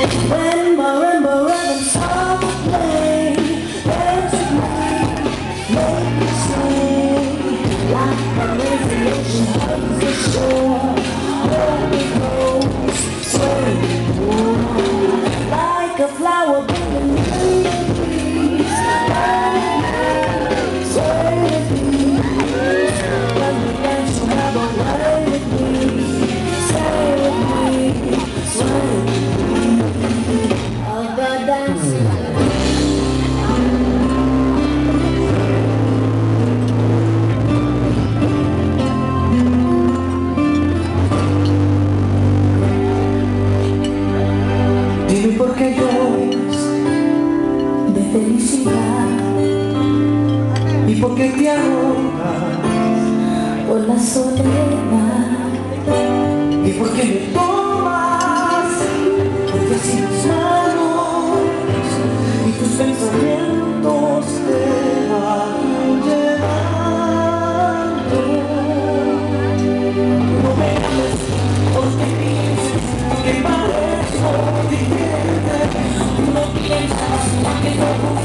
When marimba rhythm starts to play, dance with me, make me swing like a lazy ocean hugs the shore. Let me go, sway, like a flower bending in the breeze. Sway with me, when we dance you have a way with me. Stay with me, sway with me, of the dancing. Dime por qué lloras de felicidad y por qué te ahogas por la soledad y por qué me tomas porque así mis manos y tus pensamientos te van llevando. No me ames porque pienses que parezco diferente. No piensas que no